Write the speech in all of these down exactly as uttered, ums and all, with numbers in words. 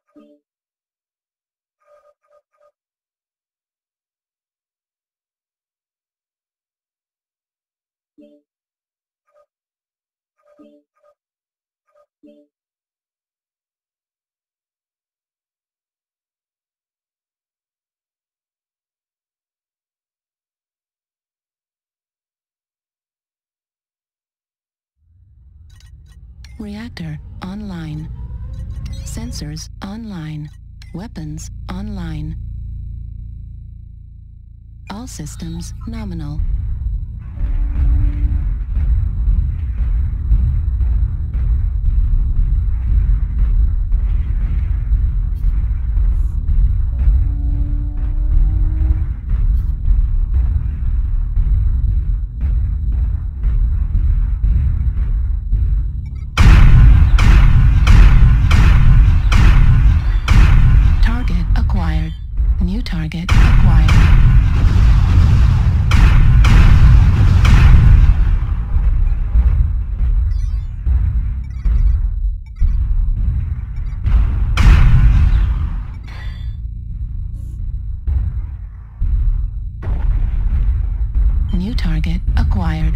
Reactor online. Sensors online. Weapons online. All systems nominal. New target acquired. New target acquired.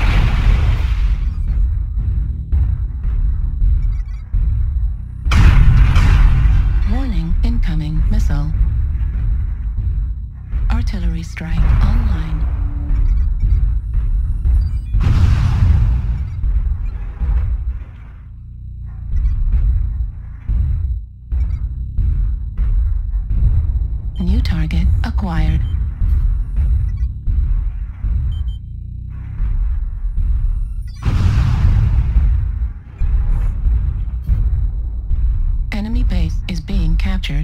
Warning, incoming missile. Artillery strike online. New target acquired. Enemy base is being captured.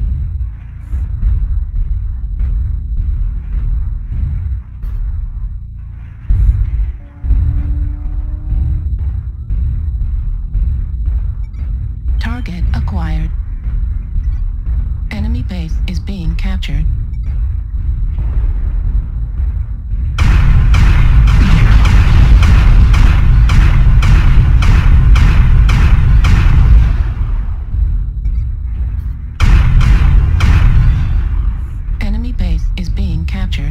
Target acquired. Enemy base is being captured. Enemy base is being captured.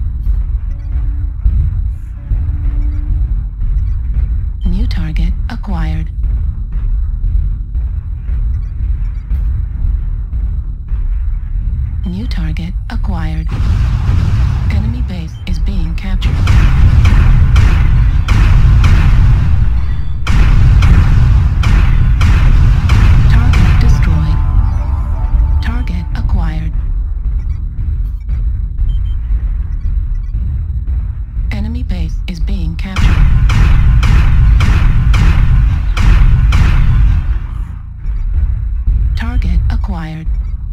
New target acquired. New target acquired. Enemy base is being captured. Target destroyed. Target acquired. Enemy base is being captured. Target acquired.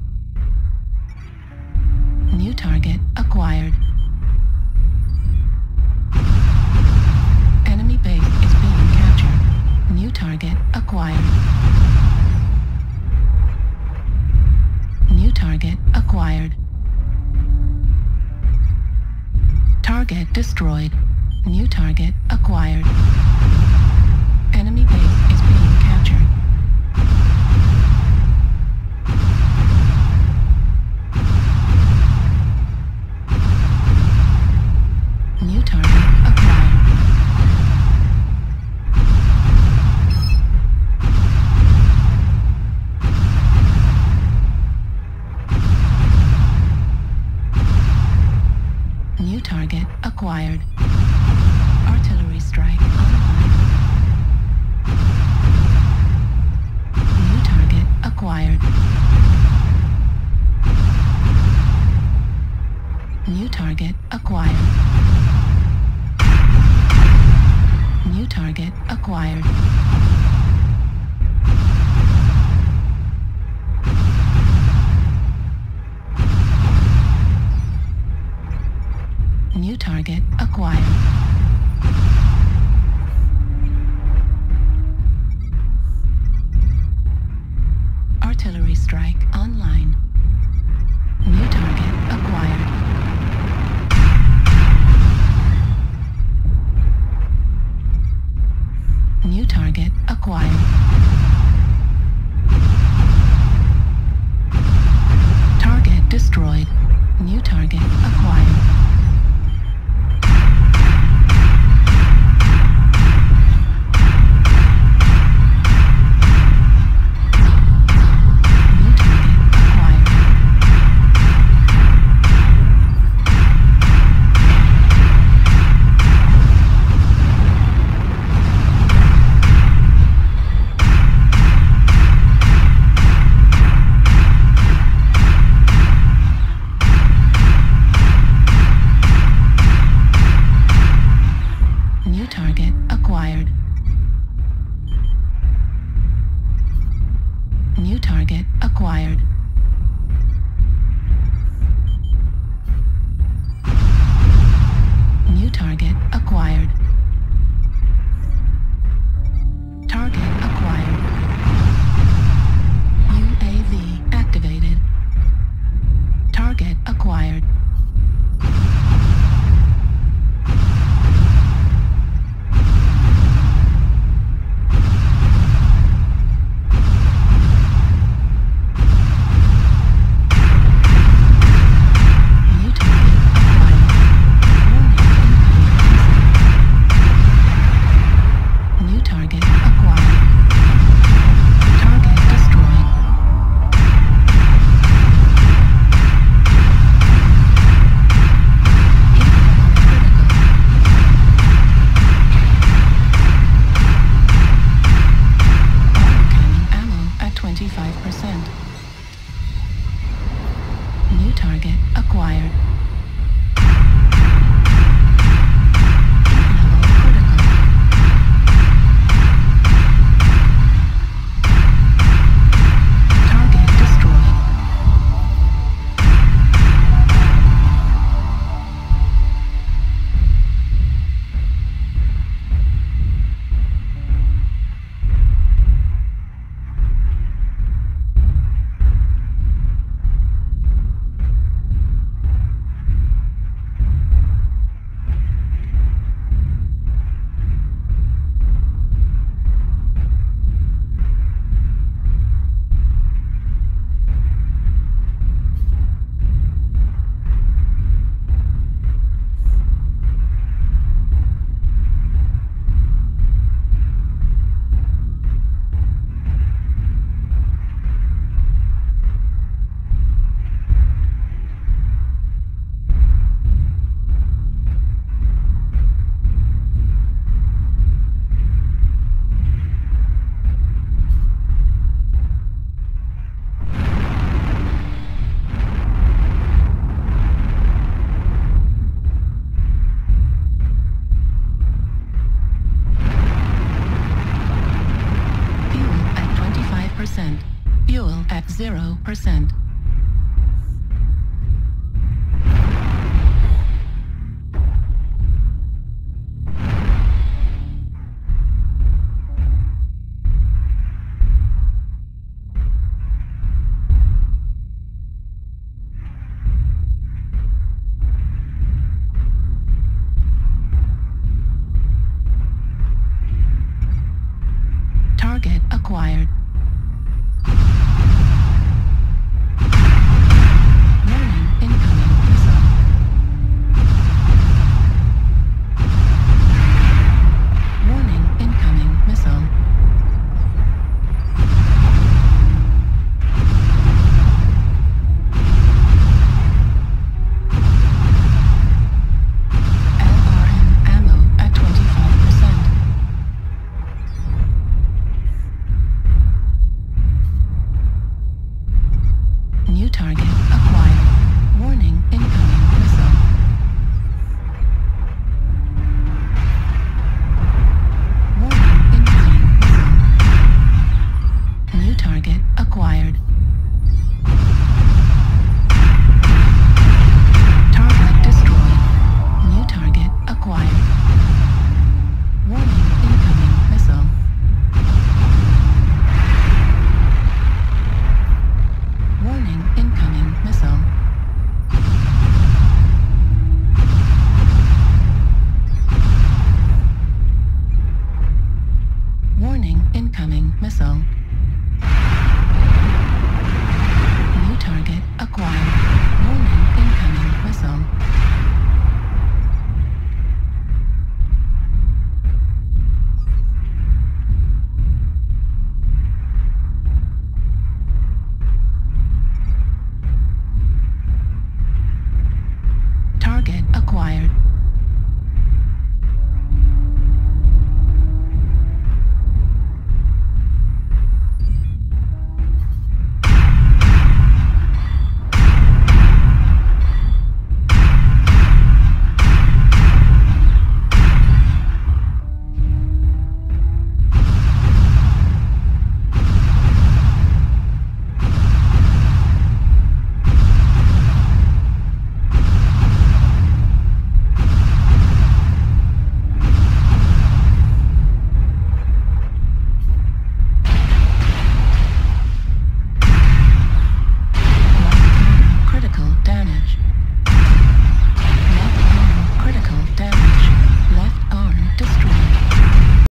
New target acquired. Enemy base is being captured. New target acquired. New target acquired. Target destroyed. New target acquired. Enemy base is being captured. New target acquired. New target acquired. Artillery strike online. New target acquired. New target acquired. New target acquired. New target acquired. Artillery strike online. New target acquired. New target acquired. New target acquired. New target acquired. New target acquired. Target acquired. U A V activated. Target acquired. twenty-five percent. New target acquired. Level critical. Target destroyed. Fuel at zero percent.